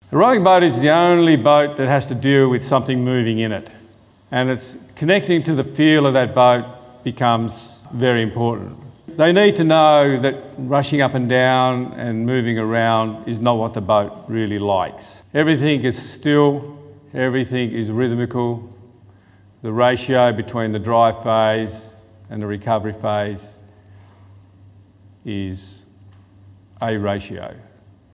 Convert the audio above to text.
A rowing boat is the only boat that has to deal with something moving in it. And it's connecting to the feel of that boat becomes very important. They need to know that rushing up and down and moving around is not what the boat really likes. Everything is still, everything is rhythmical. The ratio between the drive phase and the recovery phase is a ratio.